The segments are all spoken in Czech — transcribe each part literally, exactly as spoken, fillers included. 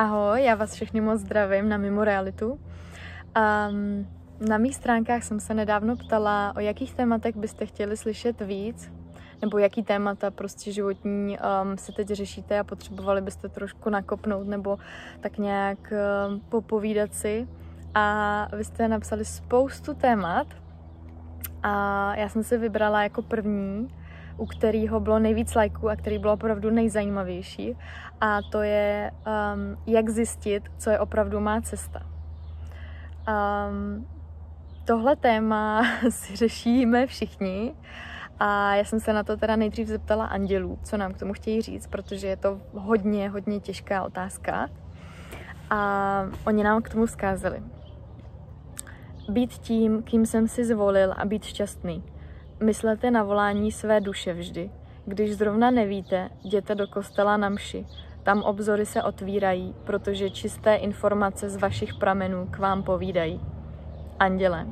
Ahoj, já vás všechny moc zdravím na Mimo realitu. Um, na mých stránkách jsem se nedávno ptala, o jakých tématech byste chtěli slyšet víc, nebo jaký témata prostě životní um, se teď řešíte a potřebovali byste trošku nakopnout nebo tak nějak um, popovídat si. A vy jste napsali spoustu témat a já jsem si vybrala jako první, u kterého bylo nejvíc lajků a který bylo opravdu nejzajímavější. A to je, um, jak zjistit, co je opravdu má cesta. Um, tohle téma si řešíme všichni a já jsem se na to teda nejdřív zeptala andělů, co nám k tomu chtějí říct, protože je to hodně, hodně těžká otázka. A oni nám k tomu vzkázali. Být tím, kým jsem si zvolil a být šťastný. Myslete na volání své duše vždy. Když zrovna nevíte, jděte do kostela na mši. Tam obzory se otvírají, protože čisté informace z vašich pramenů k vám povídají. Anděle.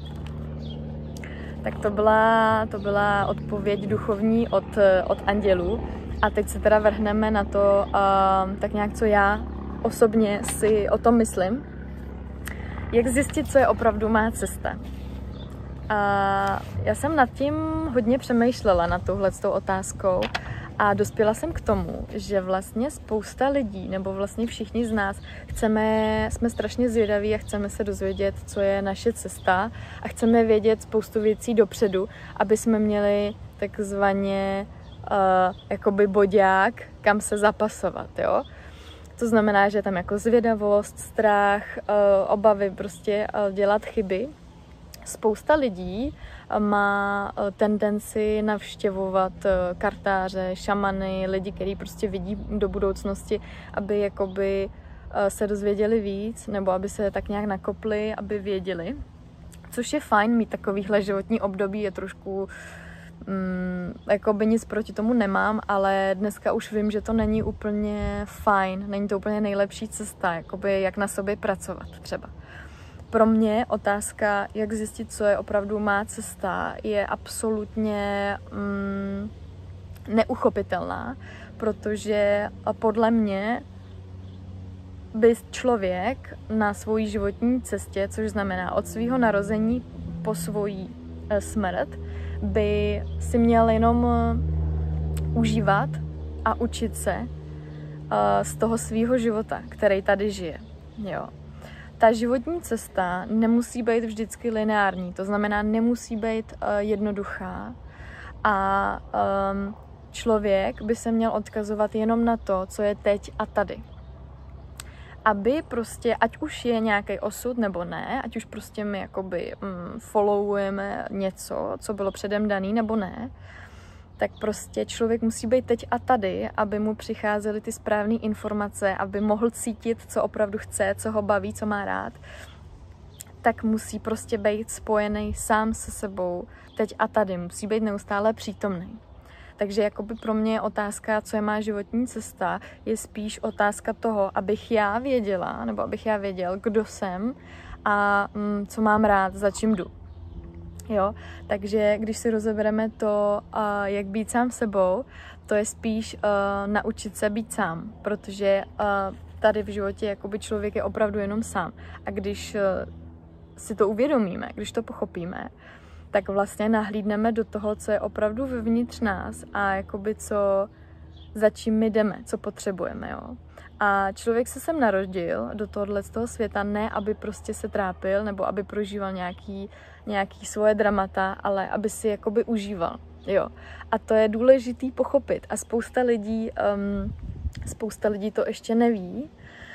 Tak to byla, to byla odpověď duchovní od, od andělů. A teď se teda vrhneme na to, uh, tak nějak, co já osobně si o tom myslím. Jak zjistit, co je opravdu má cesta. A já jsem nad tím hodně přemýšlela, nad touhletou otázkou a dospěla jsem k tomu, že vlastně spousta lidí, nebo vlastně všichni z nás, chceme, jsme strašně zvědaví a chceme se dozvědět, co je naše cesta a chceme vědět spoustu věcí dopředu, aby jsme měli takzvaně uh, jakoby bodák, kam se zapasovat, jo. To znamená, že je tam jako zvědavost, strach, uh, obavy prostě uh, dělat chyby. Spousta lidí má tendenci navštěvovat kartáře, šamany, lidi, kteří prostě vidí do budoucnosti, aby jakoby se dozvěděli víc, nebo aby se tak nějak nakopli, aby věděli. Což je fajn, mít takovýhle životní období, je trošku, mm, jakoby nic proti tomu nemám, ale dneska už vím, že to není úplně fajn, není to úplně nejlepší cesta, jakoby jak na sobě pracovat třeba. Pro mě otázka, jak zjistit, co je opravdu má cesta, je absolutně mm, neuchopitelná, protože podle mě by člověk na svojí životní cestě, což znamená od svého narození po svoji e, smrt, by si měl jenom e, užívat a učit se e, z toho svého života, který tady žije. Jo. Ta životní cesta nemusí být vždycky lineární, to znamená, nemusí být uh, jednoduchá a um, člověk by se měl odkazovat jenom na to, co je teď a tady. Aby prostě, ať už je nějaký osud nebo ne, ať už prostě my jakoby mm, followujeme něco, co bylo předem daný nebo ne, tak prostě člověk musí být teď a tady, aby mu přicházely ty správné informace, aby mohl cítit, co opravdu chce, co ho baví, co má rád, tak musí prostě být spojený sám se sebou teď a tady, musí být neustále přítomný. Takže jakoby pro mě otázka, co je má životní cesta, je spíš otázka toho, abych já věděla, nebo abych já věděl, kdo jsem a mm, co mám rád, za čím jdu. Jo, takže když si rozebereme to, uh, jak být sám sebou, to je spíš uh, naučit se být sám, protože uh, tady v životě jakoby člověk je opravdu jenom sám. A když uh, si to uvědomíme, když to pochopíme, tak vlastně nahlídneme do toho, co je opravdu vevnitř nás a jakoby co, za čím my jdeme, co potřebujeme, jo. A člověk se sem narodil do tohohle z toho světa ne, aby prostě se trápil nebo aby prožíval nějaký, nějaký svoje dramata, ale aby si jakoby užíval, jo. A to je důležitý pochopit a spousta lidí, um, spousta lidí to ještě neví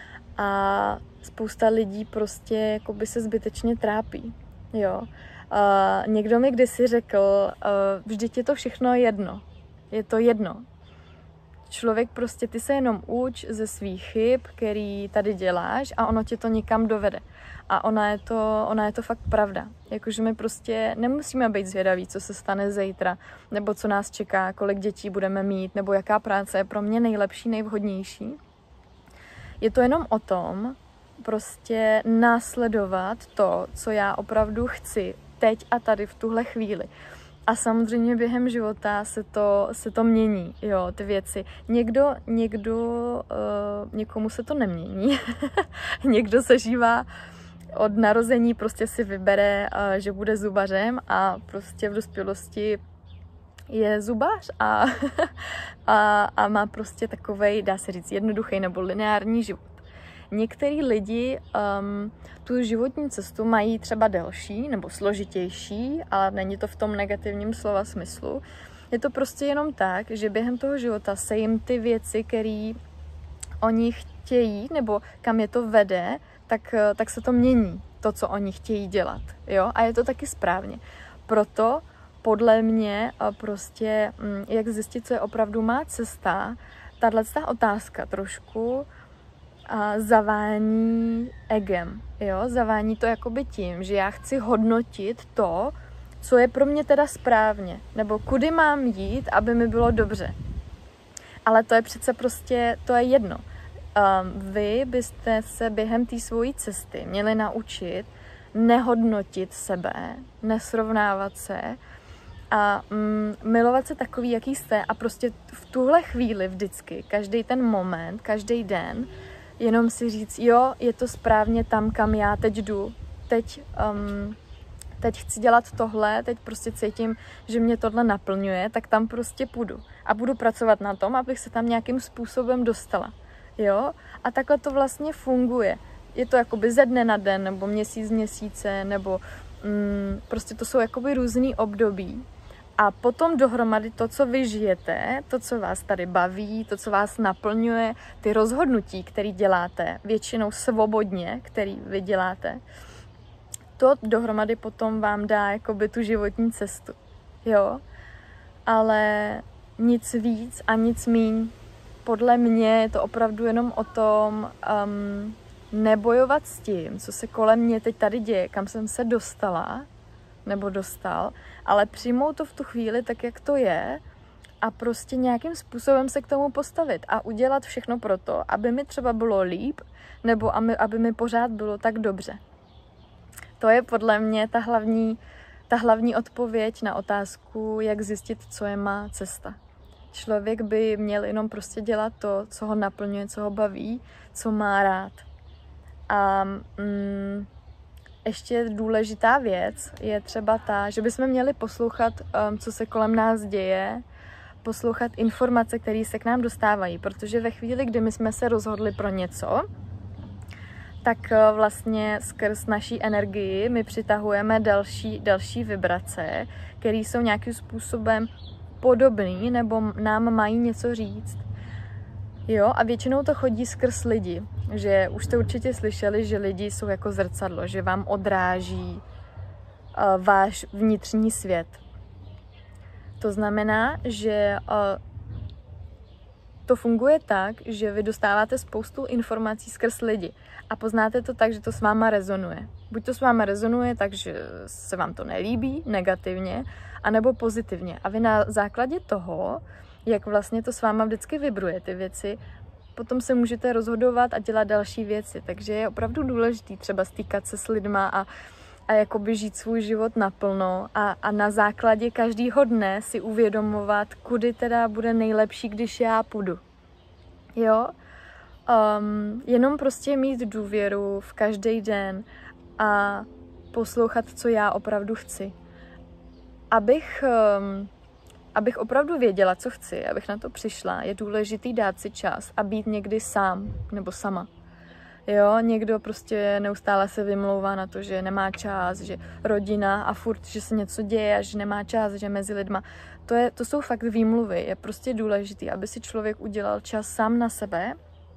a spousta lidí prostě jakoby se zbytečně trápí, jo. Uh, někdo mi kdysi řekl, uh, vždyť je to všechno jedno, je to jedno. Člověk prostě, ty se jenom uč ze svých chyb, který tady děláš a ono tě to někam dovede. A ona je to, ona je to fakt pravda. Jakože my prostě nemusíme být zvědaví, co se stane zítra, nebo co nás čeká, kolik dětí budeme mít, nebo jaká práce je pro mě nejlepší, nejvhodnější. Je to jenom o tom, prostě následovat to, co já opravdu chci teď a tady v tuhle chvíli. A samozřejmě během života se to, se to mění, jo, ty věci. Někdo, někdo, uh, někomu se to nemění. Někdo se žívá od narození, prostě si vybere, uh, že bude zubařem a prostě v dospělosti je zubař a, a, a má prostě takovej, dá se říct, jednoduchý nebo lineární život. Některý lidi um, tu životní cestu mají třeba delší nebo složitější, ale není to v tom negativním slova smyslu. Je to prostě jenom tak, že během toho života se jim ty věci, které oni chtějí nebo kam je to vede, tak, tak se to mění, to, co oni chtějí dělat. Jo? A je to taky správně. Proto podle mě prostě, jak zjistit, co je opravdu má cesta, tato otázka trošku a zavání egem, jo, zavání to jakoby tím, že já chci hodnotit to, co je pro mě teda správně, nebo kudy mám jít, aby mi bylo dobře. Ale to je přece prostě, to je jedno. Um, vy byste se během té svojí cesty měli naučit nehodnotit sebe, nesrovnávat se a mm, milovat se takový, jaký jste a prostě v tuhle chvíli vždycky, každý ten moment, každý den, jenom si říct, jo, je to správně tam, kam já teď jdu. Teď, um, teď chci dělat tohle, teď prostě cítím, že mě tohle naplňuje, tak tam prostě půjdu. A budu pracovat na tom, abych se tam nějakým způsobem dostala. Jo? A takhle to vlastně funguje. Je to jakoby ze dne na den, nebo měsíc z měsíce, nebo mm, prostě to jsou jakoby různý období. A potom dohromady to, co vy žijete, to, co vás tady baví, to, co vás naplňuje, ty rozhodnutí, které děláte, většinou svobodně, který vy děláte, to dohromady potom vám dá jakoby tu životní cestu. Jo? Ale nic víc a nic míň. Podle mě je to opravdu jenom o tom um, nebojovat s tím, co se kolem mě teď tady děje, kam jsem se dostala, nebo dostal, ale přijmout to v tu chvíli tak, jak to je a prostě nějakým způsobem se k tomu postavit a udělat všechno pro to, aby mi třeba bylo líp, nebo aby mi pořád bylo tak dobře. To je podle mě ta hlavní, ta hlavní odpověď na otázku, jak zjistit, co je má cesta. Člověk by měl jenom prostě dělat to, co ho naplňuje, co ho baví, co má rád. A mm, ještě důležitá věc je třeba ta, že bychom měli poslouchat, um, co se kolem nás děje, poslouchat informace, které se k nám dostávají, protože ve chvíli, kdy my jsme se rozhodli pro něco, tak uh, vlastně skrz naší energii my přitahujeme další, další vibrace, které jsou nějakým způsobem podobný nebo nám mají něco říct. Jo, a většinou to chodí skrz lidi, že už jste určitě slyšeli, že lidi jsou jako zrcadlo, že vám odráží uh, váš vnitřní svět. To znamená, že uh, to funguje tak, že vy dostáváte spoustu informací skrz lidi a poznáte to tak, že to s váma rezonuje. Buď to s váma rezonuje, takže se vám to nelíbí negativně, anebo pozitivně. A vy na základě toho, jak vlastně to s váma vždycky vibruje ty věci, potom se můžete rozhodovat a dělat další věci. Takže je opravdu důležitý třeba stýkat se s lidma a, a jakoby žít svůj život naplno a, a na základě každého dne si uvědomovat, kudy teda bude nejlepší, když já půjdu. Jo? Um, jenom prostě mít důvěru v každý den a poslouchat, co já opravdu chci. Abych... Um, Abych opravdu věděla, co chci, abych na to přišla, je důležitý dát si čas a být někdy sám nebo sama. Jo, někdo prostě neustále se vymlouvá na to, že nemá čas, že rodina a furt, že se něco děje a že nemá čas, že mezi lidma. To, je, to jsou fakt výmluvy. Je prostě důležitý, aby si člověk udělal čas sám na sebe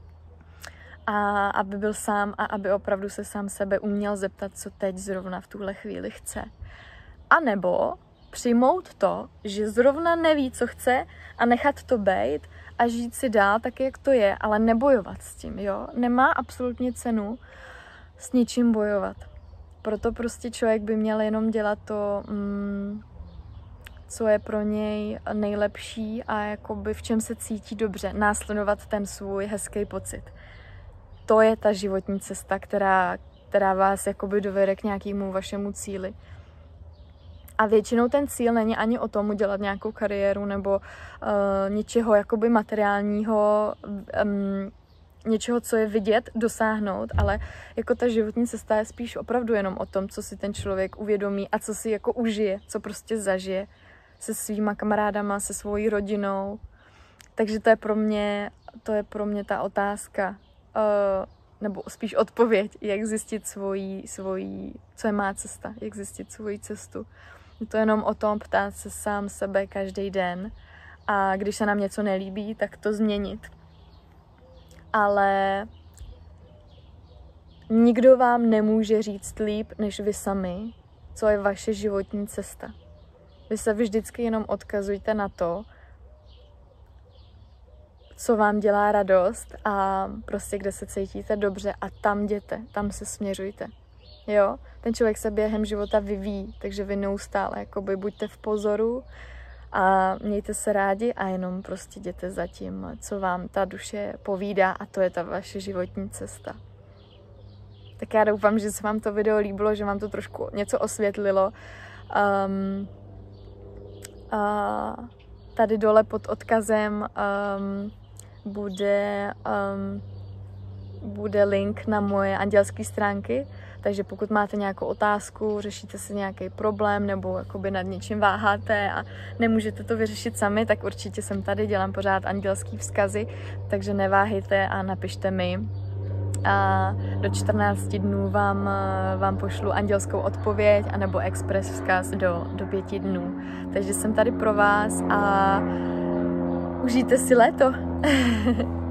a aby byl sám a aby opravdu se sám sebe uměl zeptat, co teď zrovna v tuhle chvíli chce. A nebo přijmout to, že zrovna neví, co chce a nechat to bejt a žít si dál tak, jak to je, ale nebojovat s tím, jo. Nemá absolutně cenu s ničím bojovat. Proto prostě člověk by měl jenom dělat to, mm, co je pro něj nejlepší a jakoby v čem se cítí dobře. Následovat ten svůj hezký pocit. To je ta životní cesta, která, která vás jakoby dovede k nějakému vašemu cíli. A většinou ten cíl není ani o tom udělat nějakou kariéru nebo uh, něčeho jakoby materiálního, um, něčeho, co je vidět, dosáhnout, ale jako ta životní cesta je spíš opravdu jenom o tom, co si ten člověk uvědomí a co si jako užije, co prostě zažije se svýma kamarádama, se svojí rodinou. Takže to je pro mě, to je pro mě ta otázka, uh, nebo spíš odpověď, jak zjistit svoji, svoji, co je má cesta, jak zjistit svoji cestu. Je to jenom o tom ptát se sám sebe každý den a když se nám něco nelíbí, tak to změnit. Ale nikdo vám nemůže říct líp, než vy sami, co je vaše životní cesta. Vy se vždycky jenom odkazujte na to, co vám dělá radost a prostě kde se cítíte dobře a tam jděte, tam se směřujte. Jo? Ten člověk se během života vyvíjí, takže vy neustále jakoby buďte v pozoru a mějte se rádi a jenom prostě jděte za tím, co vám ta duše povídá a to je ta vaše životní cesta. Tak já doufám, že se vám to video líbilo, že vám to trošku něco osvětlilo. Um, a tady dole pod odkazem um, bude, um, bude link na moje andělské stránky, takže pokud máte nějakou otázku, řešíte si nějaký problém nebo jakoby nad něčím váháte a nemůžete to vyřešit sami, tak určitě jsem tady, dělám pořád andělský vzkazy, takže neváhejte a napište mi. A do čtrnácti dnů vám, vám pošlu andělskou odpověď anebo express vzkaz do, do pěti dnů. Takže jsem tady pro vás a užijte si léto.